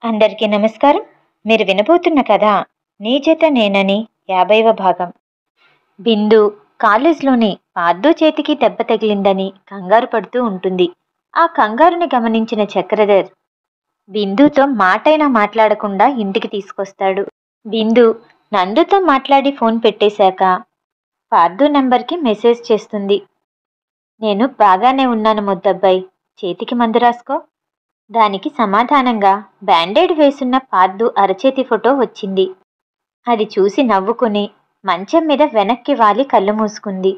అందరికీ నమస్కారం. మీరు వినబోతున్న కథ నీ జత నేనని 50వ భాగం. బిందు కాలేజ్లోని పార్దు చేతికి దెబ్బ తగిలిందని కంగారు పడుతూ ఉంటుంది. ఆ కంగారుని గమనించిన చక్రధర్ బిందుతో మాటైనా మాట్లాడకుండా ఇంటికి తీసుకొస్తాడు. బిందు నందుతో మాట్లాడి ఫోన్ పెట్టేశాక పార్దు నంబర్కి మెసేజ్ చేస్తుంది. నేను బాగానే ఉన్నాను ముద్దబ్బాయి, చేతికి మందు రాసుకో. దానికి సమాధానంగా బ్యాండేడ్ వేసున్న పార్దు అరచేతి ఫోటో వచ్చింది. అది చూసి నవ్వుకుని మంచం మీద వెనక్కి వాలి కళ్ళు మూసుకుంది.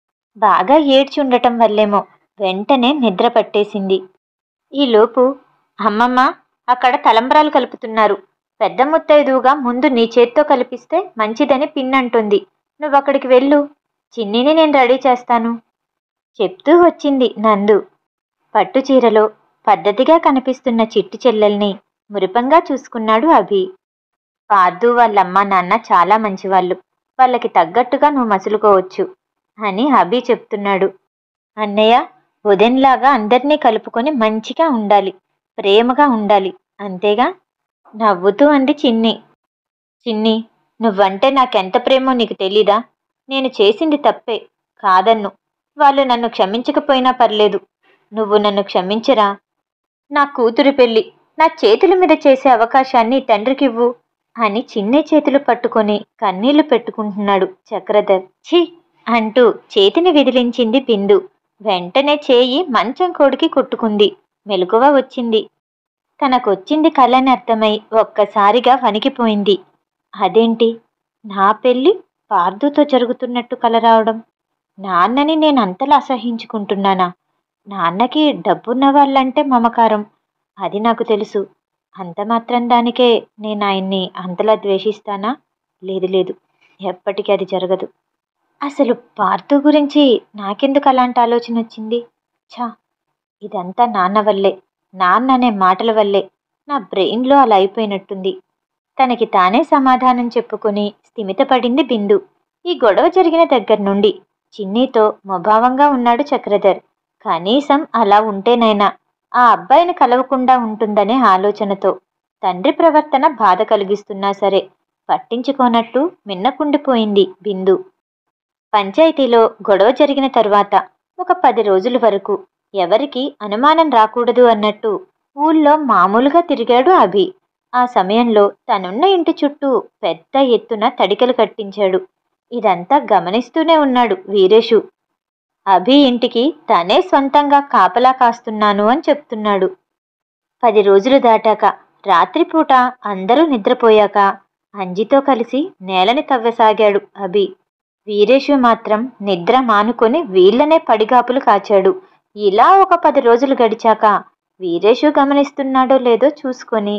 బాగా ఏడ్చి ఉండటం వల్లేమో వెంటనే నిద్ర పట్టేసింది. ఈలోపు అమ్మమ్మ అక్కడ తలంబ్రాలు కలుపుతున్నారు. పెద్ద ముత్తైదువుగా ముందు నీ చేత్తో కలిపిస్తే మంచిదని పిన్నంటుంది. నువ్వక్కడికి వెళ్ళు, చిన్నిని నేను రెడీ చేస్తాను చెప్తూ వచ్చింది నందు. పట్టుచీరలో పద్ధతిగా కనిపిస్తున్న చిట్టి చెల్లెల్ని మురిపంగా చూసుకున్నాడు అభి. పార్దు వాళ్ళమ్మ నాన్న చాలా మంచివాళ్ళు, వాళ్ళకి తగ్గట్టుగా నువ్వు మసులుకోవచ్చు అని అభి చెప్తున్నాడు. అన్నయ్య, ఉదయంలాగా అందరినీ కలుపుకొని మంచిగా ఉండాలి, ప్రేమగా ఉండాలి, అంతేగా నవ్వుతూ అంది చిన్ని. చిన్ని, నువ్వంటే నాకెంత ప్రేమో నీకు తెలీదా? నేను చేసింది తప్పే, కాదన్ను. వాళ్ళు నన్ను క్షమించకపోయినా పర్లేదు, నువ్వు నన్ను క్షమించరా? నా కూతురు పెళ్లి నా చేతుల మీద చేసే అవకాశాన్ని తండ్రికివ్వు అని చిన్ని చేతులు పట్టుకొని కన్నీళ్లు పెట్టుకుంటున్నాడు చక్రధర్. ఛీ అంటూ చేతిని విదిలించింది బిందు. వెంటనే చేయి మంచం కోడికి కొట్టుకుంది. మెలకువ వచ్చింది. తనకొచ్చింది కలని అర్థమై ఒక్కసారిగా వణికిపోయింది. అదేంటి, నా పెళ్లి పార్దుతో జరుగుతున్నట్టు కల రావడం? నాన్నని నేనంతలా అసహించుకుంటున్నానా? నాన్నకి డబ్బున్న వాళ్ళంటే మమకారం, అది నాకు తెలుసు. అంత మాత్రం దానికే నేను ఆయన్ని అంతలా ద్వేషిస్తానా? లేదు లేదు, ఎప్పటికీ అది జరగదు. అసలు పార్థు గురించి నాకెందుకు అలాంటి ఆలోచన వచ్చింది? ఛా, ఇదంతా నాన్న వల్లే, నాన్న అనే మాటల వల్లే నా బ్రెయిన్లో అలా అయిపోయినట్టుంది. తనకి తానే సమాధానం చెప్పుకుని స్థిమితపడింది బిందు. ఈ గొడవ జరిగిన దగ్గర నుండి చిన్నీతో ముభావంగా ఉన్నాడు చక్రధర్. కనీసం అలా ఉంటేనైనా ఆ అబ్బాయిని కలవకుండా ఉంటుందనే ఆలోచనతో తండ్రి ప్రవర్తన బాధ కలిగిస్తున్నా సరే పట్టించుకోనట్టు మిన్నకుండిపోయింది బిందు. పంచాయతీలో గొడవ జరిగిన తరువాత ఒక 10 రోజుల వరకు ఎవరికి అనుమానం రాకూడదు అన్నట్టు ఊళ్ళో మామూలుగా తిరిగాడు అభి. ఆ సమయంలో తనున్న ఇంటి చుట్టూ పెద్ద ఎత్తున తడికలు కట్టించాడు. ఇదంతా గమనిస్తూనే ఉన్నాడు వీరేషు. అభి ఇంటికి తనే సొంతంగా కాపలా కాస్తున్నాను అని చెప్తున్నాడు. 10 రోజులు దాటాక రాత్రిపూట అందరూ నిద్రపోయాక అంజితో కలిసి నేలని తవ్వసాగాడు అభి. వీరేషు మాత్రం నిద్ర మానుకొని వీళ్లనే పడిగాపులు కాచాడు. ఇలా ఒక 10 రోజులు గడిచాక వీరేషు గమనిస్తున్నాడో లేదో చూసుకొని,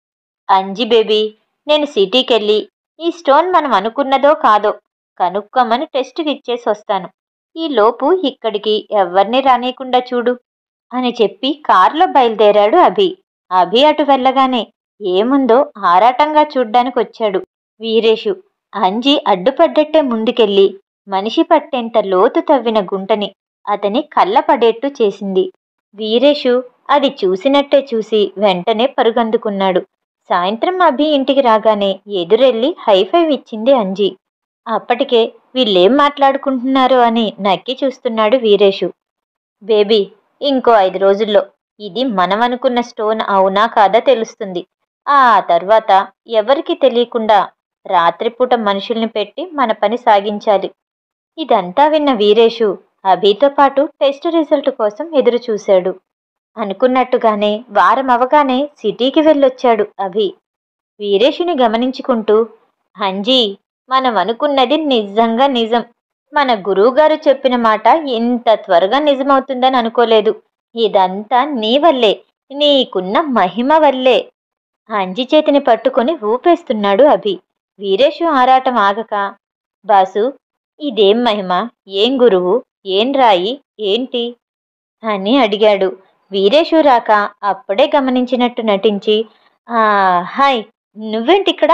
అంజి బేబీ, నేను సిటీకెళ్ళి ఈ స్టోన్ మనం అనుకున్నదో కాదో కనుక్కోమని టెస్ట్కి ఇచ్చేసి వస్తాను. ఈలోపు ఇక్కడికి ఎవ్వర్నీ రానీయకుండా చూడు అని చెప్పి కారులో బయలుదేరాడు అభి. అభి అటు వెళ్ళగానే ఏముందో ఆరాటంగా చూడ్డానికి వచ్చాడు వీరేషు. అంజి అడ్డుపడ్డట్టే ముందుకెళ్ళి మనిషి పట్టేంత లోతు తవ్విన గుంటని అతని కళ్ళ పడేట్టు చేసింది. వీరేషు అది చూసినట్టే చూసి వెంటనే పరుగందుకున్నాడు. సాయంత్రం అభి ఇంటికి రాగానే ఎదురెళ్ళి హైఫైవ్ ఇచ్చింది అంజి. అప్పటికే వీళ్ళేం మాట్లాడుకుంటున్నారో అని నక్కి చూస్తున్నాడు వీరేషు. బేబీ, ఇంకో 5 రోజుల్లో ఇది మనం అనుకున్న స్టోన్ అవునా కాదా తెలుస్తుంది. ఆ తర్వాత ఎవరికి తెలియకుండా రాత్రిపూట మనుషుల్ని పెట్టి మన పని సాగించాలి. ఇదంతా విన్న వీరేషు అభితో పాటు టెస్ట్ రిజల్ట్ కోసం ఎదురు చూశాడు. అనుకున్నట్టుగానే వారం అవగానే సిటీకి వెళ్ళొచ్చాడు అభి. వీరేషుని గమనించుకుంటూ, అంజీ, మనం అనుకున్నది నిజంగా నిజం. మన గురువుగారు చెప్పిన మాట ఇంత త్వరగా నిజమవుతుందని అనుకోలేదు. ఇదంతా నీ వల్లే, నీకున్న మహిమ వల్లే. అంజి చేతిని పట్టుకొని ఊపేస్తున్నాడు అభి. వీరేషు ఆరాటం ఆగక, బాసు, ఇదేం మహిమ, ఏం గురువు, ఏం రాయి, ఏంటి అని అడిగాడు. వీరేషు రాక అప్పుడే గమనించినట్టు నటించి, హాయ్, నువ్వేంటిక్కడ,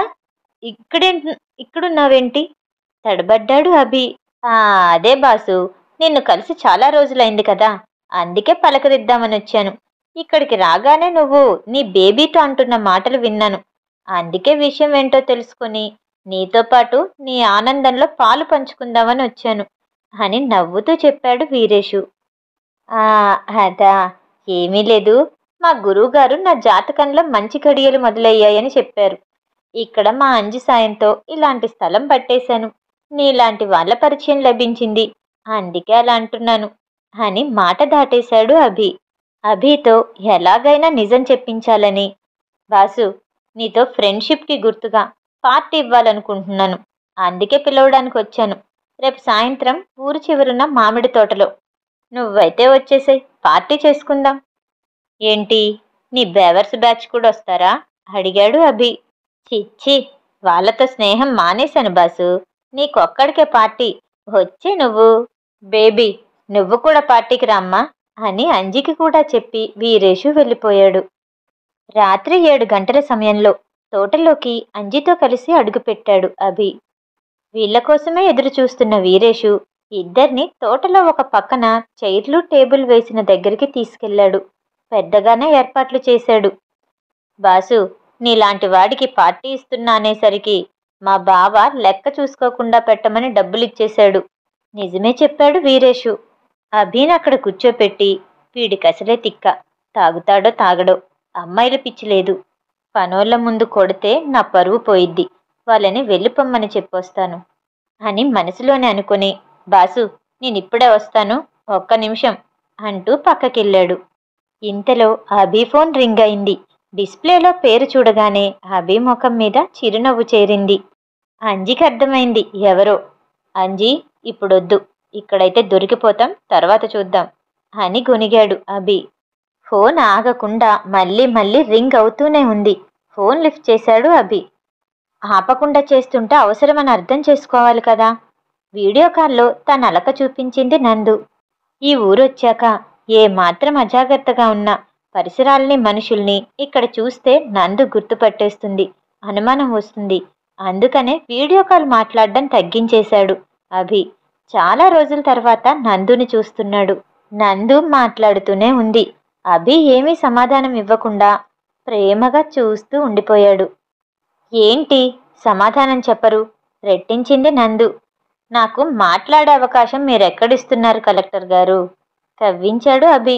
ఇక్కడున్నావేంటి తడబడ్డాడు అభి. అదే బాసు, నిన్ను కలిసి చాలా రోజులైంది కదా, అందుకే పలకరిద్దామని వచ్చాను. ఇక్కడికి రాగానే నువ్వు నీ బేబీతో అంటున్న మాటలు విన్నాను. అందుకే విషయం ఏంటో తెలుసుకుని నీతో పాటు నీ ఆనందంలో పాలు పంచుకుందామని వచ్చాను అని నవ్వుతూ చెప్పాడు వీరేషు. ఆ అదా, ఏమీ లేదు. మా గురువుగారు నా జాతకంలో మంచి గడియలు మొదలయ్యాయని చెప్పారు. ఇక్కడ మా అంజి సాయంతో ఇలాంటి స్థలం పట్టేశాను. నీలాంటి వాళ్ళ పరిచయం లభించింది, అందుకే అలా అంటున్నాను అని మాట దాటేశాడు అభి. అభితో ఎలాగైనా నిజం చెప్పించాలని, బాసు, నీతో ఫ్రెండ్షిప్కి గుర్తుగా పార్టీ ఇవ్వాలనుకుంటున్నాను. అందుకే పిలవడానికి వచ్చాను. రేపు సాయంత్రం ఊరు చివరున్న మామిడి తోటలో. నువ్వైతే వచ్చేసేయ్, పార్టీ చేసుకుందాం. ఏంటి, నీ బేవర్స్ బ్యాచ్ కూడా వస్తారా? అడిగాడు అభి. చిచ్చి, వాళ్ళతో స్నేహం మానేశాను బాసు. నీకొక్కడికే పార్టీ. వచ్చే నువ్వు. బేబీ, నువ్వు కూడా పార్టీకి రామ్మా అని అంజికి కూడా చెప్పి వీరేషు వెళ్ళిపోయాడు. రాత్రి 7 గంటల సమయంలో తోటలోకి అంజితో కలిసి అడుగుపెట్టాడు అభి. వీళ్ల కోసమే ఎదురు చూస్తున్న వీరేషు ఇద్దరిని తోటలో ఒక పక్కన చైర్లు టేబుల్ వేసిన దగ్గరికి తీసుకెళ్లాడు. పెద్దగానే ఏర్పాట్లు చేశాడు. బాసు, నీలాంటి వాడికి పార్టీ ఇస్తున్నా అనేసరికి మా బావ లెక్క చూసుకోకుండా పెట్టమని డబ్బులిచ్చేశాడు. నిజమే చెప్పాడు వీరేషు. అభిని అక్కడ కూర్చోపెట్టి, వీడికి అసలే తిక్క, తాగుతాడో తాగడో, అమ్మాయిల పిచ్చి లేదు. పనోళ్ల ముందు కొడితే నా పరువు పోయిద్ది, వాళ్ళని వెళ్ళిపోమ్మని చెప్పొస్తాను అని మనసులోనే అనుకుని, బాసు, నేనిప్పుడే వస్తాను, ఒక్క నిమిషం అంటూ పక్కకెళ్ళాడు. ఇంతలో అభి ఫోన్ రింగ్ అయింది. డిస్ప్లేలో పేరు చూడగానే అభి ముఖం మీద చిరునవ్వు చేరింది. అంజికి అర్థమైంది ఎవరో. అంజీ, ఇప్పుడొద్దు, ఇక్కడైతే దొరికిపోతాం, తర్వాత చూద్దాం అని గొనిగాడు అభి. ఫోన్ ఆగకుండా మళ్ళీ మళ్ళీ రింగ్ అవుతూనే ఉంది. ఫోన్ లిఫ్ట్ చేశాడు అభి. ఆపకుండా చేస్తుంటే అవసరమని అర్థం చేసుకోవాలి కదా. వీడియో కాల్లో తన అలక చూపించింది నందు. ఈ ఊరొచ్చాక ఏ మాత్రం అజాగ్రత్తగా ఉన్నా పరిసరాల్ని మనుషుల్ని ఇక్కడ చూస్తే నందు గుర్తుపట్టేస్తుంది, అనుమానం వస్తుంది. అందుకనే వీడియో కాల్ మాట్లాడడం తగ్గించేశాడు అభి. చాలా రోజుల తర్వాత నందుని చూస్తున్నాడు. నందు మాట్లాడుతూనే ఉంది. అభి ఏమీ సమాధానం ఇవ్వకుండా ప్రేమగా చూస్తూ ఉండిపోయాడు. ఏంటి సమాధానం చెప్పరు? రెట్టించింది నందు. నాకు మాట్లాడే అవకాశం మీరెక్కడిస్తున్నారు కలెక్టర్ గారు? కవ్వించాడు అభి.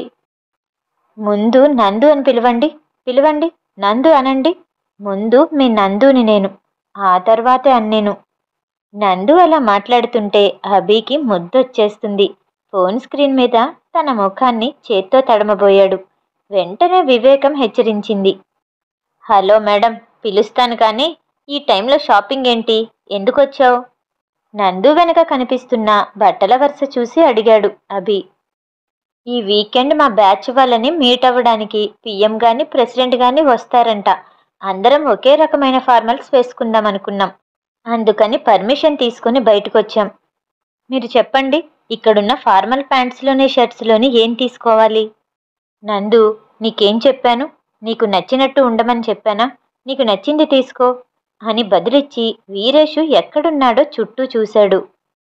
ముందు నందు అని పిలవండి, పిలవండి, నందు అనండి. ముందు మీ నందుని నేను, ఆ తర్వాతే అన్నేను. నందు అలా మాట్లాడుతుంటే అభికి ముద్దొచ్చేస్తుంది. ఫోన్ స్క్రీన్ మీద తన ముఖాన్ని చేత్తో తడమబోయాడు. వెంటనే వివేకం హెచ్చరించింది. హలో మేడం, పిలుస్తాను కానీ ఈ టైంలో షాపింగ్ ఏంటి, ఎందుకొచ్చావు? నందు వెనక కనిపిస్తున్న బట్టల వరుస చూసి అడిగాడు అభి. ఈ వీకెండ్ మా బ్యాచ్ వాళ్ళని మీట్ అవ్వడానికి పిఎం గాని ప్రెసిడెంట్ గాని వస్తారంట. అందరం ఒకే రకమైన ఫార్మల్స్ వేసుకుందాం అనుకున్నాం. అందుకని పర్మిషన్ తీసుకుని బయటకొచ్చాం. మీరు చెప్పండి, ఇక్కడున్న ఫార్మల్ ప్యాంట్స్లోని షర్ట్స్లోని ఏం తీసుకోవాలి? నందు, నీకేం చెప్పాను? నీకు నచ్చినట్టు ఉండమని చెప్పానా? నీకు నచ్చింది తీసుకో అని బదులిచ్చి వీరేషు ఎక్కడున్నాడో చుట్టూ చూశాడు.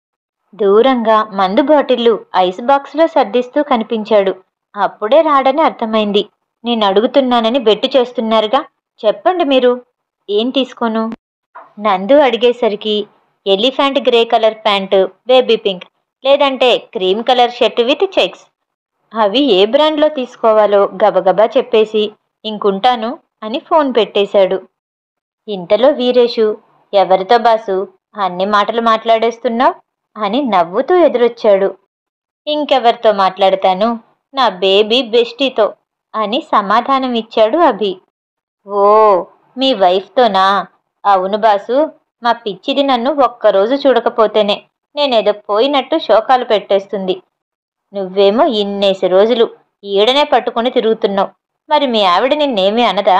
దూరంగా మందు బాటిళ్లు ఐస్ బాక్స్లో సర్దిస్తూ కనిపించాడు. అప్పుడే రాడని అర్థమైంది. నేను అడుగుతున్నానని బెట్టు చేస్తున్నారుగా, చెప్పండి మీరు, ఏం తీసుకోను? నందు అడిగేసరికి elephant grey colour pant, baby pink, లేదంటే cream colour shirt with checks. అవి ఏ బ్రాండ్లో తీసుకోవాలో గబగబా చెప్పేసి ఇంకుంటాను అని ఫోన్ పెట్టేశాడు. ఇంతలో వీరేషు, ఎవరితో బాసు అన్ని మాటలు మాట్లాడేస్తున్నావు అని నవ్వుతూ ఎదురొచ్చాడు. ఇంకెవరితో మాట్లాడతాను, నా బేబీ బెస్టీతో అని సమాధానం ఇచ్చాడు అభి. ఓ, మీ వైఫ్తోనా? అవును బాసు, మా పిచ్చిది నన్ను ఒక్కరోజు చూడకపోతేనే నేనేదో పోయినట్టు శోకాలు పెట్టేస్తుంది. నువ్వేమో ఇన్నేసి రోజులు ఈడనే పట్టుకుని తిరుగుతున్నావు, మరి మీ ఆవిడ నిన్నేమీ అనదా?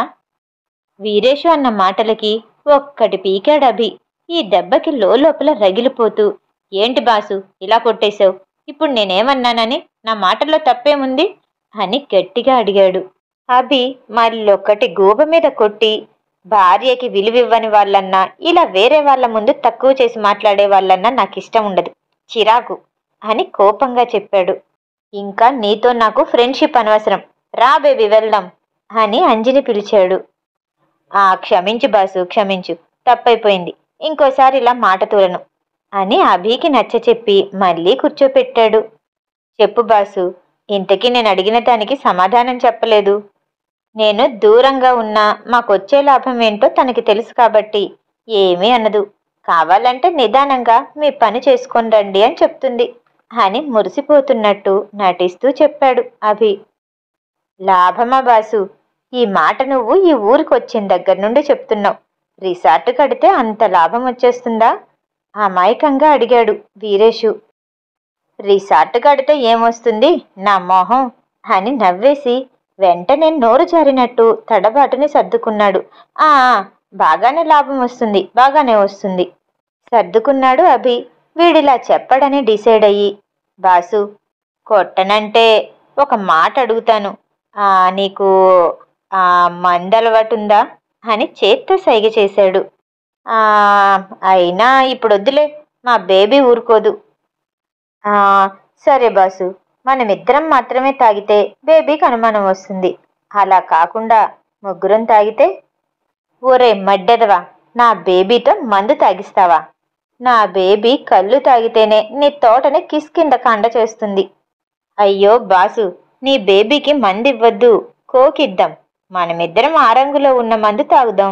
వీరేషు అన్న మాటలకి ఒక్కటి పీకాడు అభి. ఈ దెబ్బకి లోపల రగిలిపోతూ, ఏంటి బాసు ఇలా కొట్టేశావు? ఇప్పుడు నేనేమన్నానని, నా మాటల్లో తప్పేముంది అని గట్టిగా అడిగాడు. అభి మళ్ళొక్కటి గూబ మీద కొట్టి, భార్యకి విలువివ్వని వాళ్ళన్నా, ఇలా వేరే వాళ్ళ ముందు తక్కువ చేసి మాట్లాడే వాళ్ళన్నా నాకిష్టం ఉండదు, చిరాకు అని కోపంగా చెప్పాడు. ఇంకా నీతో నాకు ఫ్రెండ్షిప్ అనవసరం, రా బేబీ వెళ్దాం అని అంజిని పిలిచాడు. క్షమించు బాసు, క్షమించు, తప్పైపోయింది, ఇంకోసారి ఇలా మాట తూలను అని అభికి నచ్చచెప్పి మళ్ళీ కూర్చోపెట్టాడు. చెప్పు బాసు, ఇంతకీ నేను అడిగిన దానికి సమాధానం చెప్పలేదు. నేను దూరంగా ఉన్నా మాకొచ్చే లాభం ఏంటో తనకి తెలుసు కాబట్టి ఏమీ అనదు. కావాలంటే నిదానంగా మీ పని చేసుకొని రండి అని చెప్తుంది అని మురిసిపోతున్నట్టు నటిస్తూ చెప్పాడు అభి. లాభమా బాసు, ఈ మాట నువ్వు ఈ ఊరికి వచ్చిన దగ్గర నుండి చెప్తున్నావు. రిసార్ట్ కడితే అంత లాభం వచ్చేస్తుందా అమాయకంగా అడిగాడు వీరేషు. రిసార్ట్ కడితే ఏమొస్తుంది నా మొహం అని నవ్వేసి వెంటనే నోరు జారినట్టు తడబాటుని సర్దుకున్నాడు. ఆ బాగానే లాభం వస్తుంది, బాగానే వస్తుంది సర్దుకున్నాడు అభి. వీడిలా చెప్పడని డిసైడ్ అయ్యి, బాసు కొట్టనంటే ఒక మాట అడుగుతాను, నీకు మందలవాటుందా అని చేత్తో సైగ చేశాడు. అయినా ఇప్పుడొద్దులే, మా బేబీ ఊరుకోదు. సరే బాసు, మనమిద్దరం మాత్రమే తాగితే బేబీకి అనుమానం వస్తుంది. అలా కాకుండా ముగ్గురం తాగితే? ఒరే మడ్డెదవా, నా బేబీతో మందు తాగిస్తావా? నా బేబీ కళ్ళు తాగితేనే నీ తోటని కిష్కింద కండ చేస్తుంది. అయ్యో బాసు, నీ బేబీకి మందివ్వద్దు, కోకిద్దాం. మనమిద్దరం ఆ రంగులో ఉన్న మందు తాగుదాం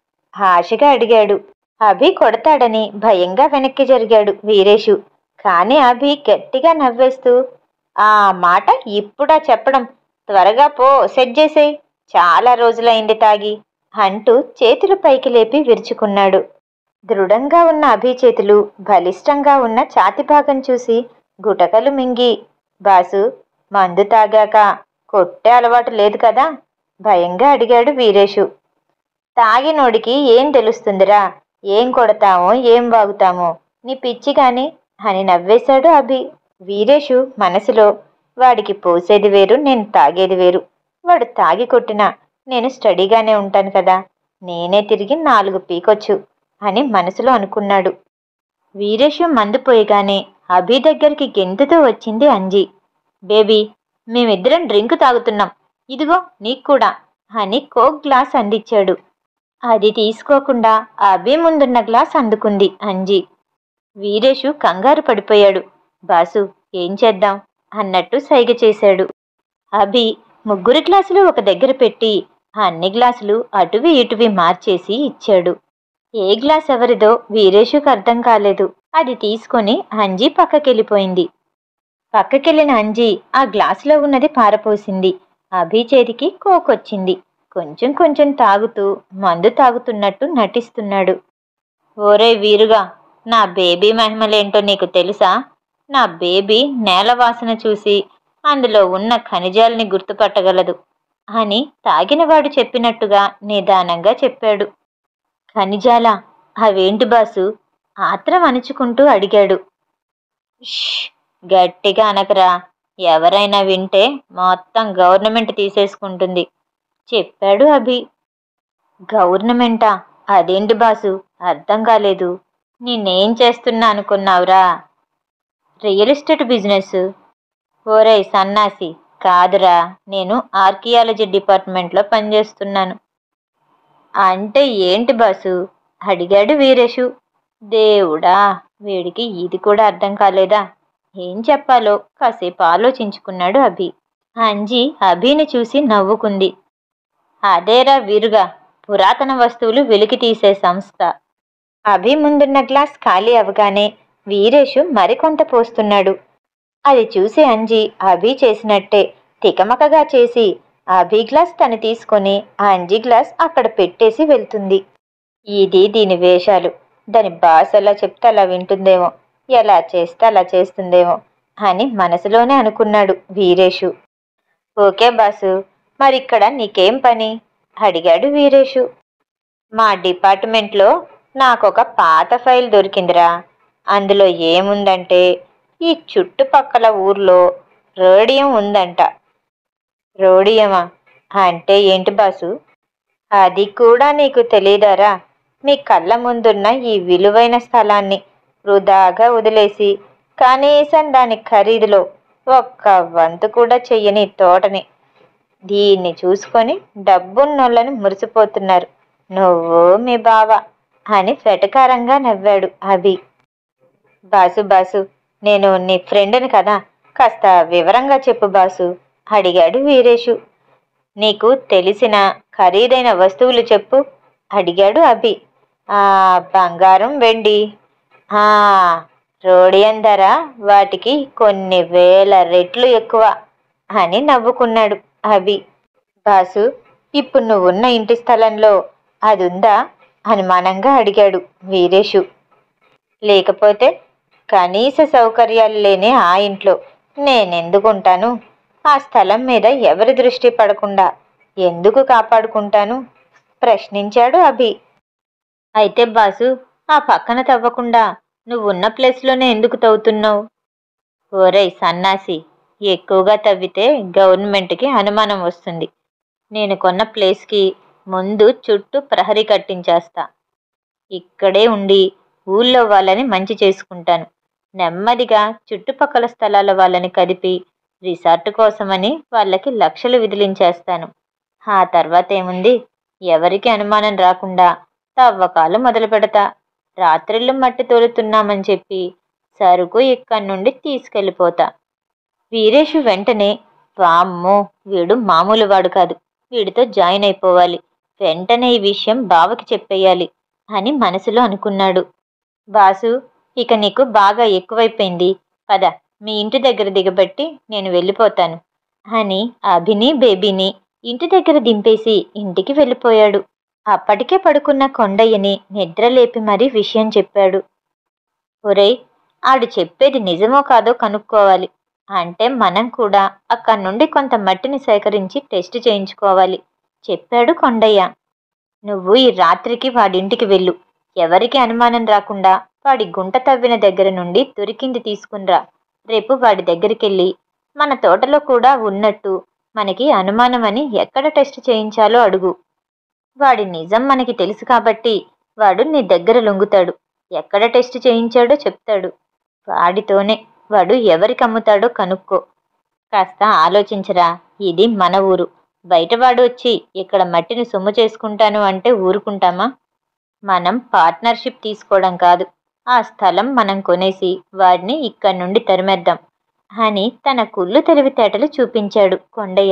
ఆశగా అడిగాడు. అభి కొడతాడని భయంగా వెనక్కి జరిగాడు వీరేషు. కాని అభి గట్టిగా నవ్వేస్తూ, ఆ మాట ఇప్పుడా చెప్పడం, త్వరగా పో, సెట్ చేసేయ్, చాలా రోజులైంది తాగి అంటూ చేతులు పైకి లేపి విరుచుకున్నాడు. దృఢంగా ఉన్న అభి చేతులు బలిష్టంగా ఉన్న ఛాతి భాగం చూసి గుటకలు మింగి, బాసు మందు తాగాక కొట్టే అలవాటు లేదు కదా భయంగా అడిగాడు వీరేషు. తాగినోడికి ఏం తెలుస్తుందిరా, ఏం కొడతామో ఏం వాగుతామో, నీ పిచ్చి గాని అని నవ్వేశాడు అభి. వీరేషు మనసులో, వాడికి పోసేది వేరు, నేను తాగేది వేరు. వాడు తాగి కొట్టినా నేను స్టడీగానే ఉంటాను కదా, నేనే తిరిగి 4 పీకొచ్చు అని మనసులో అనుకున్నాడు. వీరేషు మందు పోయగానే అభి దగ్గరికి గెంతుతూ వచ్చింది అంజి. బేబీ, మేమిద్దరం డ్రింక్ తాగుతున్నాం, ఇదిగో నీకు కూడా అని కోక్ గ్లాస్ అందించాడు. అది తీసుకోకుండా అభి ముందున్న గ్లాస్ అందుకుంది అంజి. వీరేషు కంగారు పడిపోయాడు. బాసు ఏం చేద్దాం అన్నట్టు సైగ చేశాడు. అభి 3 గ్లాసులు ఒక దగ్గర పెట్టి అన్ని గ్లాసులు అటువి ఇటువి మార్చేసి ఇచ్చాడు. ఏ గ్లాస్ ఎవరిదో వీరేషుకు అర్థం కాలేదు. అది తీసుకొని అంజి పక్కకెళ్ళిపోయింది. పక్కకెళ్ళిన అంజి ఆ గ్లాసులో ఉన్నది పారపోసింది. అభి చేతికి కోకొచ్చింది. కొంచెం కొంచెం తాగుతూ మందు తాగుతున్నట్టు నటిస్తున్నాడు. ఓరే వీరుగా, నా బేబీ మహిమలేంటో నీకు తెలుసా? నా బేబీ నేల వాసన చూసి అందులో ఉన్న ఖనిజాలని గుర్తుపట్టగలదు అని తాగినవాడు చెప్పినట్టుగా నిదానంగా చెప్పాడు. ఖనిజాలా? అవేంటి బాసు ఆత్రం అణుచుకుంటూ అడిగాడు. గట్టిగా అనకరా, ఎవరైనా వింటే మొత్తం గవర్నమెంట్ తీసేసుకుంటుంది చెప్పాడు అభి. గవర్నమెంటా? అదేంటి బాసు అర్థం కాలేదు. నేనేం చేస్తున్నా అనుకున్నావురా? Real estate business. ఓరే సన్నాసి, కాదురా, నేను ఆర్కియాలజీ డిపార్ట్మెంట్లో పనిచేస్తున్నాను. అంటే ఏంటి బాసు అడిగాడు వీరేషు. దేవుడా, వీడికి ఇది కూడా అర్థం కాలేదా? ఏం చెప్పాలో కాసేపు ఆలోచించుకున్నాడు అభి. అంజి అభిని చూసి నవ్వుకుంది. అదేరా వీరుగా, పురాతన వస్తువులు వెలికి తీసే సంస్థ. అభి ముందున్న గ్లాస్ ఖాళీ అవగానే వీరేషు మరికొంత పోస్తున్నాడు. అది చూసి అంజి అభి చేసినట్టే తికమకగా చేసి అభి గ్లాస్ తను తీసుకొని అంజి గ్లాస్ అక్కడ పెట్టేసి వెళ్తుంది. ఇది దీని వేషాలు. దాని బాస్ ఎలా చెప్తే అలా వింటుందేమో, ఎలా చేస్తే అలా చేస్తుందేమో అని మనసులోనే అనుకున్నాడు వీరేషు. ఓకే బాసు, మరిక్కడ నీకేం పని అడిగాడు వీరేషు. మా డిపార్ట్మెంట్లో నాకొక పాత ఫైల్ దొరికిందిరా. అందులో ఏముందంటే, ఈ చుట్టుపక్కల ఊర్లో రేడియం ఉందంట. రోడియమా అంటే ఏంటి బాసు? అది కూడా నీకు తెలీదారా? మీ కళ్ళ ముందున్న ఈ విలువైన స్థలాన్ని వృధాగా వదిలేసి కనీసం దాని ఖరీదులో 1 వంతు కూడా చెయ్యని తోటని దీన్ని చూసుకొని డబ్బున్నోళ్ళని మురిసిపోతున్నారు. నువ్వు మీ బావ అని వెటకారంగా నవ్వాడు అభి. బాసు బాసు, నేను నీ ఫ్రెండ్ని కదా, కాస్త వివరంగా చెప్పు బాసు అడిగాడు వీరేషు. నీకు తెలిసిన ఖరీదైన వస్తువులు చెప్పు అడిగాడు అభి. ఆ బంగారం, వెండి, ఆ రోడియం ధర వాటికి కొన్ని వేల రెట్లు ఎక్కువ అని నవ్వుకున్నాడు అభి. బాసు, ఇప్పుడు నువ్వున్న ఇంటి స్థలంలో అదుందా అనుమానంగా అడిగాడు వీరేషు. లేకపోతే కనీస సౌకర్యాలు లేని ఆ ఇంట్లో నేనెందుకుంటాను? ఆ స్థలం మీద ఎవరి దృష్టి పడకుండా ఎందుకు కాపాడుకుంటాను? ప్రశ్నించాడు అభి. అయితే బాసు, ఆ పక్కన తవ్వకుండా నువ్వున్న ప్లేస్లోనే ఎందుకు తవ్వుతున్నావు? ఓరై సన్నాసి, ఎక్కువగా తవ్వితే గవర్నమెంట్కి అనుమానం వస్తుంది. నేను కొన్న ప్లేస్కి ముందు చుట్టూ ప్రహరీ కట్టించేస్తా. ఇక్కడే ఉండి ఊళ్ళో వాళ్ళని మంచి చేసుకుంటాను. నెమ్మదిగా చుట్టుపక్కల స్థలాల వాళ్ళని కదిపి రిసార్ట్ కోసమని వాళ్ళకి లక్షలు విదిలించేస్తాను. ఆ తర్వాత ఏముంది? ఎవరికి అనుమానం రాకుండా తవ్వకాలు మొదలు పెడతా. రాత్రిళ్ళు మట్టి తోలుతున్నామని చెప్పి సరుకు ఇక్కడి నుండి తీసుకెళ్ళిపోతా. వీరేషు వెంటనే, వామ్మో, వీడు మామూలు వాడు కాదు, వీడితో జాయిన్ అయిపోవాలి, వెంటనే ఈ విషయం బావకి చెప్పేయాలి అని మనసులో అనుకున్నాడు. బాసు, ఇక నీకు బాగా ఎక్కువైపోయింది, పద మీ ఇంటి దగ్గర దిగబెట్టి నేను వెళ్ళిపోతాను అని అభిని బేబీని ఇంటి దగ్గర దింపేసి ఇంటికి వెళ్ళిపోయాడు. అప్పటికే పడుకున్న కొండయ్యని నిద్రలేపి మరీ విషయం చెప్పాడు. ఒరేయ్, ఆడు చెప్పేది నిజమో కాదో కనుక్కోవాలి అంటే మనం కూడా అక్కడి నుండి కొంత మట్టిని సేకరించి టెస్ట్ చేయించుకోవాలి చెప్పాడు కొండయ్య. నువ్వు ఈ రాత్రికి వాడింటికి వెళ్ళు. ఎవరికి అనుమానం రాకుండా వాడి గుంట తవ్విన దగ్గర నుండి దొరికింది తీసుకునిరా. రేపు వాడి దగ్గరికెళ్ళి మన తోటలో కూడా ఉన్నట్టు మనకి అనుమానమని ఎక్కడ టెస్ట్ చేయించాలో అడుగు. వాడి నిజం మనకి తెలుసు కాబట్టి వాడు నీ దగ్గర లొంగుతాడు. ఎక్కడ టెస్ట్ చేయించాడో చెప్తాడు. వాడితోనే వాడు ఎవరికి అమ్ముతాడో కనుక్కో. కాస్త ఆలోచించరా, ఇది మన ఊరు. బయటవాడు వచ్చి ఇక్కడ మట్టిని సొమ్ము చేసుకుంటాను అంటే ఊరుకుంటామా? మనం పార్ట్నర్షిప్ తీసుకోవడం కాదు, ఆ స్థలం మనం కొనేసి వాడిని ఇక్కడి నుండి తరిమేద్దాం అని తన కుళ్ళు తెలివితేటలు చూపించాడు కొండయ్య.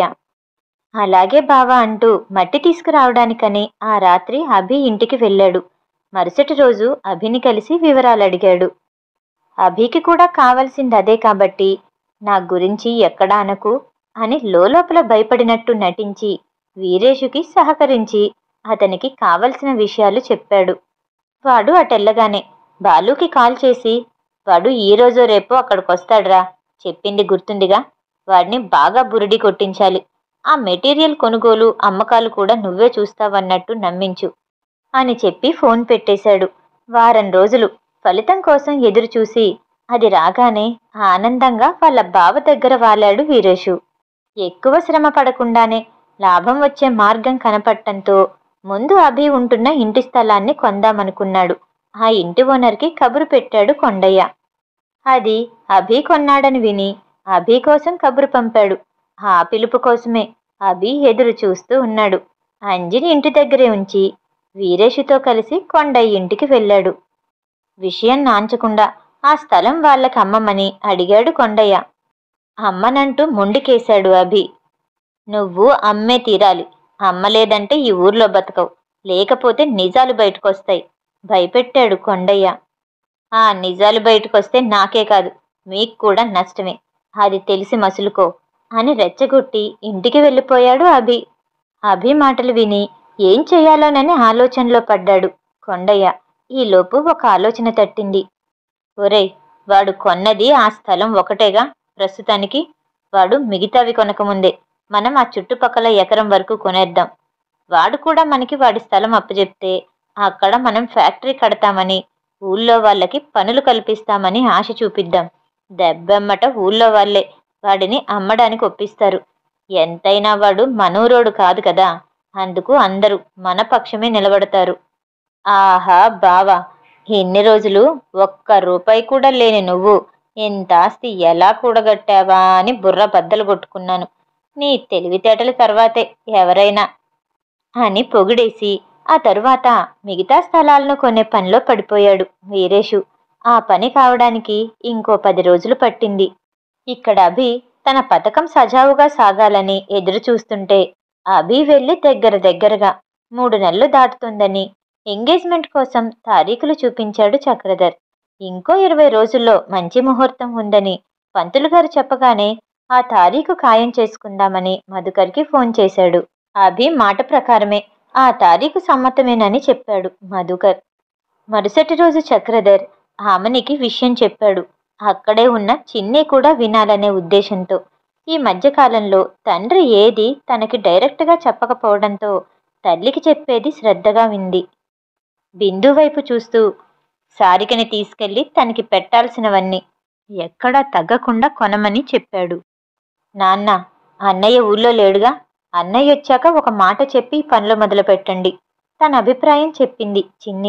అలాగే బావా అంటూ మట్టి తీసుకురావడానికని ఆ రాత్రి అభి ఇంటికి వెళ్ళాడు. మరుసటి రోజు అభిని కలిసి వివరాలు అడిగాడు. అభికి కూడా కావలసింది అదే కాబట్టి నా గురించి ఎక్కడా అనకు అని లోపల భయపడినట్టు నటించి వీరేషుకి సహకరించి అతనికి కావలసిన విషయాలు చెప్పాడు. వాడు అటెళ్ళగానే బాలుకి కాల్ చేసి, వాడు ఈరోజో రేపో అక్కడికొస్తాడ్రా, చెప్పింది గుర్తుందిగా, వాడిని బాగా బురిడి కొట్టించాలి. ఆ మెటీరియల్ కొనుగోలు అమ్మకాలు కూడా నువ్వే చూస్తావన్నట్టు నమ్మించు అని చెప్పి ఫోన్ పెట్టేశాడు. వారం రోజులు ఫలితం కోసం ఎదురు చూసి అది రాగానే ఆనందంగా వాళ్ళ బావ దగ్గర వాలాడు వీరేషు. ఎక్కువ శ్రమ పడకుండానే లాభం వచ్చే మార్గం కనపడటంతో ముందు అభి ఉంటున్న ఇంటి స్థలాన్ని కొందామనుకున్నాడు. ఆ ఇంటి ఓనర్కి కబురు పెట్టాడు కొండయ్య. అది అభి కొన్నాడని విని అభి కోసం కబురు పంపాడు. ఆ పిలుపు కోసమే అభి ఎదురు చూస్తూ ఉన్నాడు. అంజిని ఇంటి దగ్గరే ఉంచి వీరేషుతో కలిసి కొండయ్య ఇంటికి వెళ్ళాడు. విషయం నాంచకుండా ఆ స్థలం వాళ్ళకి అమ్మమని అడిగాడు కొండయ్య. అమ్మనంటూ మొండికేశాడు అభి. నువ్వు అమ్మే తీరాలి, అమ్మలేదంటే ఈ ఊర్లో బతకవు, లేకపోతే నిజాలు బయటకొస్తాయి భయపెట్టాడు కొండయ్య. ఆ నిజాలు బయటకొస్తే నాకే కాదు మీకు కూడా నష్టమే, అది తెలిసి మసులుకో అని రెచ్చగొట్టి ఇంటికి వెళ్ళిపోయాడు అభి. అభి మాటలు విని ఏం చెయ్యాలోనని ఆలోచనలో పడ్డాడు కొండయ్య. ఈలోపు ఒక ఆలోచన తట్టింది. ఒరేయ్, వాడు కొన్నది ఆ స్థలం ఒకటేగా ప్రస్తుతానికి, వాడు మిగతావి కొనకముందే మనం ఆ చుట్టుపక్కల ఎకరం వరకు కొనేద్దాం. వాడు కూడా మనకి వాడి స్థలం అప్పచెప్తే అక్కడ మనం ఫ్యాక్టరీ కడతామని ఊళ్ళో వాళ్ళకి పనులు కల్పిస్తామని ఆశ చూపిద్దాం. దెబ్బెమ్మట ఊళ్ళో వాళ్ళే వాడిని అమ్మడానికి ఒప్పిస్తారు. ఎంతైనా వాడు మనూరోడు కాదు కదా, అందుకు అందరూ మన పక్షమే నిలబడతారు. ఆహా బావా, ఇన్ని రోజులు ఒక్క రూపాయి కూడా లేని నువ్వు ఇంత ఆస్తి ఎలా కూడగట్టావా అని బుర్ర బద్దలు కొట్టుకున్నాను. నీ తెలివితేటల తర్వాతే ఎవరైనా అని పొగిడేసి ఆ తరువాత మిగతా స్థలాలను కొనే పనిలో పడిపోయాడు వీరేషు. ఆ పని కావడానికి ఇంకో 10 రోజులు పట్టింది. ఇక్కడ అభి తన పథకం సజావుగా సాగాలని ఎదురు చూస్తుంటే అభి వెళ్ళి దగ్గరగా 3 నెలలు దాటుతుందని ఎంగేజ్మెంట్ కోసం తారీఖులు చూపించాడు చక్రధర్. ఇంకో 20 రోజుల్లో మంచి ముహూర్తం ఉందని పంతులు గారు చెప్పగానే ఆ తారీఖు ఖాయం చేసుకుందామని మధుకర్కి ఫోన్ చేశాడు. అభి మాట ప్రకారమే ఆ తారీఖు సమ్మతమేనని చెప్పాడు మధుకర్. మరుసటి రోజు చక్రధర్ ఆమెనికి విషయం చెప్పాడు. అక్కడే ఉన్న చిన్ని కూడా వినాలనే ఉద్దేశంతో. ఈ మధ్యకాలంలో తండ్రి ఏది తనకి డైరెక్ట్గా చెప్పకపోవడంతో తల్లికి చెప్పేది శ్రద్ధగా వింది. బిందు వైపు చూస్తూ సారికని తీసుకెళ్లి తనకి పెట్టాల్సినవన్నీ ఎక్కడా తగ్గకుండా కొనమని చెప్పాడు. నాన్న, అన్నయ్య ఊళ్ళో లేడుగా, అన్నయ్య వచ్చాక ఒక మాట చెప్పి పనులు మొదలు పెట్టండి, తన అభిప్రాయం చెప్పింది చిన్ని.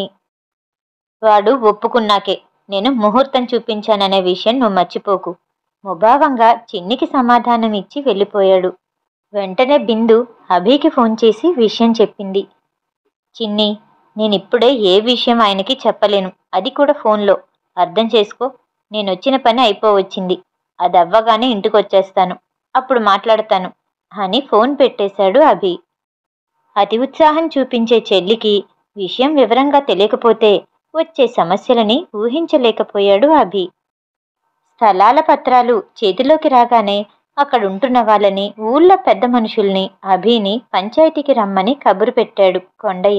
వాడు ఒప్పుకున్నాకే నేను ముహూర్తం చూపించాననే విషయం నువ్వు మర్చిపోకు, ముభావంగా చిన్నికి సమాధానం ఇచ్చి వెళ్ళిపోయాడు. వెంటనే బిందు అభికి ఫోన్ చేసి విషయం చెప్పింది. చిన్ని, నేనిప్పుడే ఏ విషయం ఆయనకి చెప్పలేను, అది కూడా ఫోన్లో. అర్థం చేసుకో, నేనొచ్చిన పని అయిపోవచ్చింది, అది అవ్వగానే ఇంటికొచ్చేస్తాను, అప్పుడు మాట్లాడతాను అని ఫోన్ పెట్టేశాడు అభి. అతి ఉత్సాహం చూపించే చెల్లికి విషయం వివరంగా తెలియకపోతే వచ్చే సమస్యలని ఊహించలేకపోయాడు అభి. స్థలాల పత్రాలు చేతిలోకి రాగానే అక్కడుంటున్న వాళ్ళని, ఊళ్ళో పెద్ద మనుషుల్ని అభిని పంచాయతీకి రమ్మని కబురు పెట్టాడు కొండయ్య.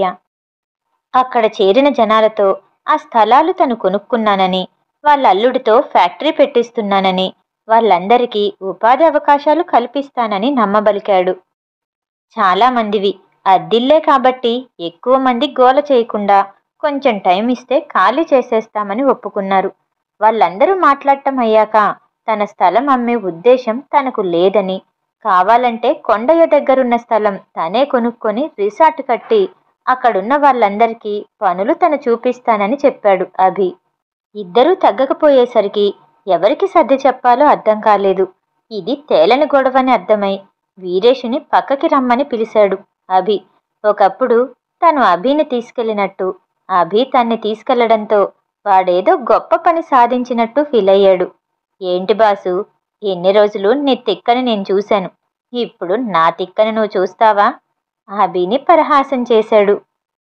అక్కడ చేరిన జనాలతో ఆ స్థలాలు తను కొనుక్కున్నానని, వాళ్ళ అల్లుడితో ఫ్యాక్టరీ పెట్టిస్తున్నానని, వాళ్ళందరికీ ఉపాధి అవకాశాలు కల్పిస్తానని నమ్మబలికాడు. చాలామందివి అద్దిల్లే కాబట్టి ఎక్కువ మంది గోల చేయకుండా కొంచెం టైం ఇస్తే ఖాళీ చేసేస్తామని ఒప్పుకున్నారు. వాళ్ళందరూ మాట్లాడటం అయ్యాక తన స్థలం అమ్మే ఉద్దేశం తనకు లేదని, కావాలంటే కొండయ్య దగ్గరున్న స్థలం తనే కొనుక్కొని రిసార్ట్ కట్టి అక్కడున్న వాళ్ళందరికీ పనులు తను చూపిస్తానని చెప్పాడు అభి. ఇద్దరూ తగ్గకపోయేసరికి ఎవరికి సర్ది చెప్పాలో అర్థం కాలేదు. ఇది తేలని గొడవని అర్థమై వీరేషుని పక్కకి రమ్మని పిలిచాడు అభి. ఒకప్పుడు తను అభిని తీసుకెళ్ళినట్టు, అభి తన్ని తీసుకెళ్లడంతో వాడేదో గొప్ప పని సాధించినట్టు ఫీల్ అయ్యాడు. ఏంటి బాసు, ఎన్ని రోజులు నీ తిక్కని నేను చూశాను, ఇప్పుడు నా తిక్కని నువ్వు చూస్తావా? అభిని పరిహాసం చేశాడు.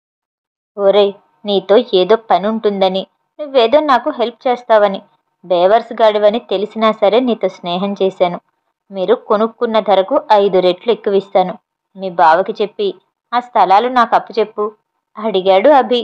ఓరేయ్, నీతో ఏదో పని ఉంటుందని, నువ్వేదో నాకు హెల్ప్ చేస్తావని, బేవర్స్ గాడివని తెలిసినా సరే నీతో స్నేహం చేశాను. మీరు కొనుక్కున్న ధరకు 5 రెట్లు ఎక్కువిస్తాను. మీ బావకి చెప్పి ఆ స్థలాలు నాకు అప్పుచెప్పు అడిగాడు అభి.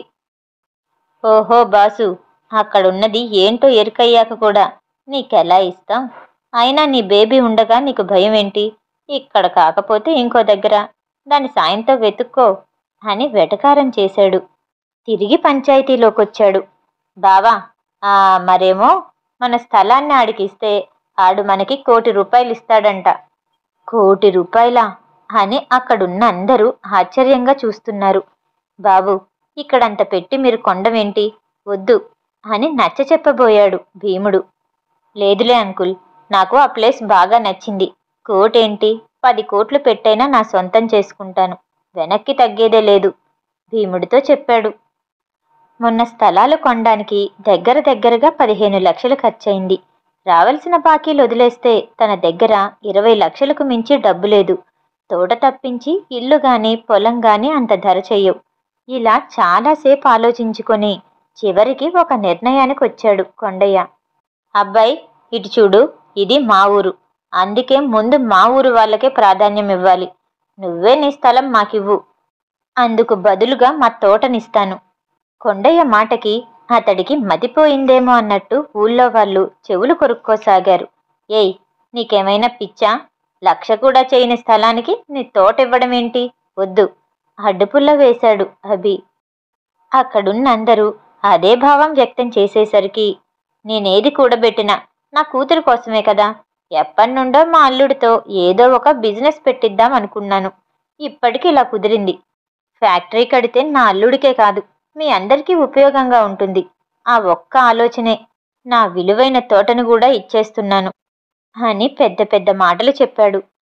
ఓహో బాసు, అక్కడున్నది ఏంటో ఎరుకయ్యాక కూడా నీకెలా ఇస్తాం? అయినా నీ బేబీ ఉండగా నీకు భయం ఏంటి? ఇక్కడ కాకపోతే ఇంకో దగ్గర, దాని సాయంతో వెతుక్కో అని వెటకారం చేశాడు. తిరిగి పంచాయతీలోకొచ్చాడు. బావా, మరేమో మన స్థలాన్ని ఆడికిస్తే ఆడు మనకి 1 కోటి రూపాయలు ఇస్తాడంట. 1 కోటి రూపాయలా అని అక్కడున్న అందరూ ఆశ్చర్యంగా చూస్తున్నారు. బాబు, ఇక్కడంత పెట్టి మీరు కొండవేంటి? వద్దు అని నచ్చ చెప్పబోయాడు భీముడు. లేదులే అంకుల్, నాకు ఆ ప్లేస్ బాగా నచ్చింది. 1 కోటేంటి, 10 కోట్లు పెట్టైనా నా సొంతం చేసుకుంటాను, వెనక్కి తగ్గేదే లేదు భీముడితో చెప్పాడు. మొన్న స్థలాలు కొనడానికి దగ్గరగా 15 లక్షలు ఖర్చయింది. రావలసిన బాకీలు వదిలేస్తే తన దగ్గర 20 లక్షలకు మించి డబ్బు లేదు. తోట తప్పించి ఇల్లు గాని పొలం గాని అంత ధర చెయ్యవు. ఇలా చాలాసేపు ఆలోచించుకొని చివరికి ఒక నిర్ణయానికి వచ్చాడు కొండయ్య. అబ్బాయి, ఇటు చూడు, ఇది మా ఊరు, అందుకే ముందు మా ఊరు వాళ్ళకే ప్రాధాన్యం ఇవ్వాలి. నువ్వే నీ స్థలం మాకివ్వు, అందుకు బదులుగా మా తోటనిస్తాను. కొండయ్య మాటకి అతడికి మతిపోయిందేమో అన్నట్టు ఊళ్ళో వాళ్ళు చెవులు కొరుక్కోసాగారు. ఏయ్, నీకేమైనా పిచ్చా? 1 లక్ష కూడా చేయని స్థలానికి నీ తోట ఇవ్వడమేంటి? వద్దు అడ్డుపుల్ల వేశాడు అభి. అక్కడున్న అందరూ అదే భావం వ్యక్తం చేసేసరికి, నేనేది కూడబెట్టినా నా కూతురు కోసమే కదా. ఎప్పటినుండో మా అల్లుడితో ఏదో ఒక బిజినెస్ పెట్టిద్దాం అనుకున్నాను. ఇప్పటికి ఇలా కుదిరింది. ఫ్యాక్టరీ కడితే నా అల్లుడికే కాదు, మీ అందరికీ ఉపయోగంగా ఉంటుంది. ఆ ఒక్క ఆలోచనే నా విలువైన తోటను కూడా ఇచ్చేస్తున్నాను అని పెద్ద పెద్ద మాటలు చెప్పాడు.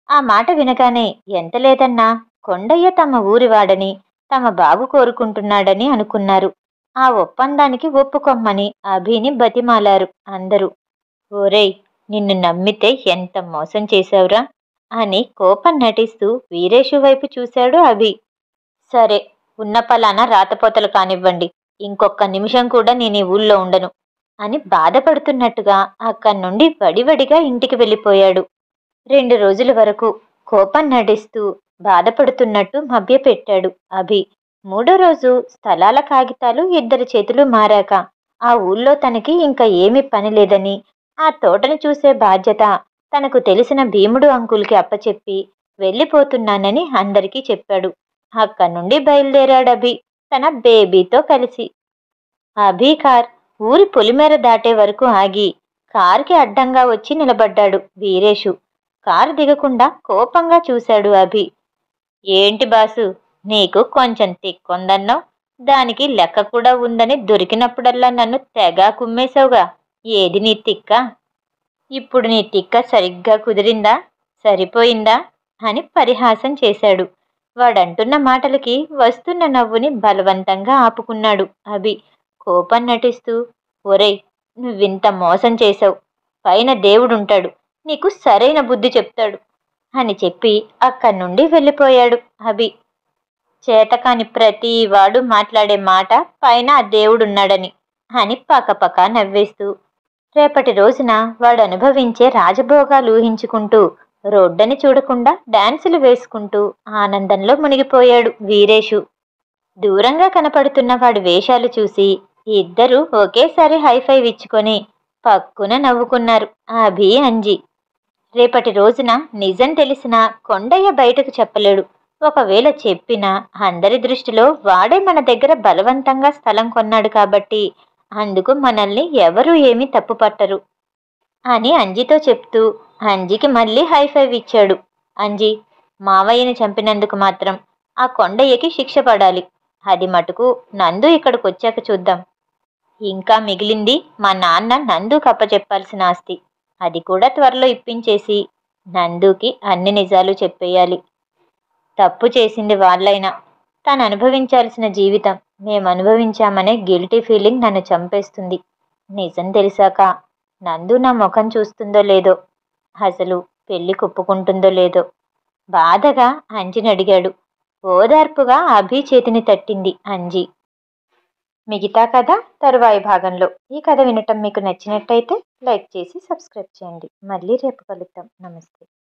ఆ మాట వినగానే ఎంత లేదన్నా కొండయ్య తమ ఊరివాడని, తమ బాగు కోరుకుంటున్నాడని అనుకున్నారు. ఆ ఒప్పందానికి ఒప్పుకొమ్మని అభిని బతిమాలారు అందరూ. ఓరేయ్, నిన్ను నమ్మితే ఎంత మోసం చేశావురా అని కోపం నటిస్తూ వీరేషు వైపు చూశాడు అభి. సరే, ఉన్న పలానా రాతపోతలు కానివ్వండి, ఇంకొక్క నిమిషం కూడా నేను ఈ ఊళ్ళో ఉండను అని బాధపడుతున్నట్టుగా అక్కడి నుండి వడివడిగా ఇంటికి వెళ్ళిపోయాడు. 2 రోజుల వరకు కోపం నటిస్తూ బాధపడుతున్నట్టు మభ్యపెట్టాడు అభి. 3వ రోజు స్థలాల కాగితాలు ఇద్దరి చేతులు మారాక ఆ ఊళ్ళో తనకి ఇంకా ఏమీ పని లేదని, ఆ తోటని చూసే బాధ్యత తనకు తెలిసిన భీముడు అంకుల్కి అప్పచెప్పి వెళ్ళిపోతున్నానని అందరికీ చెప్పాడు. అక్కడి నుండి బయలుదేరాడు అభి తన బేబీతో కలిసి. అభి కార్ ఊరి పొలిమేర దాటే వరకు ఆగి కార్కి అడ్డంగా వచ్చి నిలబడ్డాడు వీరేషు. కారు దిగకుండా కోపంగా చూశాడు అభి. ఏంటి బాసు, నీకు కొంచెం తిక్కుందన్నావు, దానికి లెక్క కూడా ఉందని దొరికినప్పుడల్లా నన్ను తెగ కుమ్మేశావుగా. ఏది నీ తిక్క? ఇప్పుడు నీ తిక్క సరిగ్గా కుదిరిందా, సరిపోయిందా అని పరిహాసం చేశాడు. వాడంటున్న మాటలకి వస్తున్న నవ్వుని బలవంతంగా ఆపుకున్నాడు అభి కోపం నటిస్తూ. ఒరేయ్, నువ్వింత మోసం చేశావు, పైన దేవుడుంటాడు, నీకు సరైన బుద్ధి చెప్తాడు అని చెప్పి అక్కడి నుండి వెళ్ళిపోయాడు అభి. చేతకాని ప్రతివాడు మాట్లాడే మాట పైన ఆ దేవుడున్నాడని అని పకపక నవ్వేస్తూ రేపటి రోజున వాడు అనుభవించే రాజభోగాలు ఊహించుకుంటూ రోడ్డని చూడకుండా డాన్సులు వేసుకుంటూ ఆనందంలో మునిగిపోయాడు వీరేషు. దూరంగా కనపడుతున్న వాడి వేషాలు చూసి ఇద్దరూ ఒకేసారి హైఫైవ్ ఇచ్చుకొని పక్కున నవ్వుకున్నారు అభి అంజి. రేపటి రోజున నిజం తెలిసినా కొండయ్య బయటకు చెప్పలేడు. ఒకవేళ చెప్పినా అందరి దృష్టిలో వాడే మన దగ్గర బలవంతంగా స్థలం కొన్నాడు కాబట్టి అందుకు మనల్ని ఎవరూ ఏమీ తప్పు పట్టరు అని అంజితో చెప్తూ అంజికి మళ్ళీ హైఫైవ్ ఇచ్చాడు. అంజి, మావయ్యని చంపినందుకు మాత్రం ఆ కొండయ్యకి శిక్ష పడాలి. అది మటుకు నందు ఇక్కడికి వచ్చాక చూద్దాం. ఇంకా మిగిలింది మా నాన్న నందుకు అప్పచెప్పాల్సిన ఆస్తి. అది కూడా త్వరలో ఇప్పించేసి నందుకి అన్ని నిజాలు చెప్పేయాలి. తప్పు చేసింది వాళ్ళైనా తాను అనుభవించాల్సిన జీవితం మేము అనుభవించామనే గిల్టీ ఫీలింగ్ నన్ను చంపేస్తుంది. నిజం తెలిసాక నందు నా ముఖం చూస్తుందో లేదో, అసలు పెళ్లి కుప్పుకుంటుందో లేదో బాధగా అంజిని అడిగాడు. ఓదార్పుగా అభి చేతిని తట్టింది అంజి. మిగతా కథ తరువాయి భాగంలో. ఈ కథ వినటం మీకు నచ్చినట్టయితే లైక్ చేసి సబ్స్క్రైబ్ చేయండి. మళ్ళీ రేపు కలుద్దాం. నమస్తే.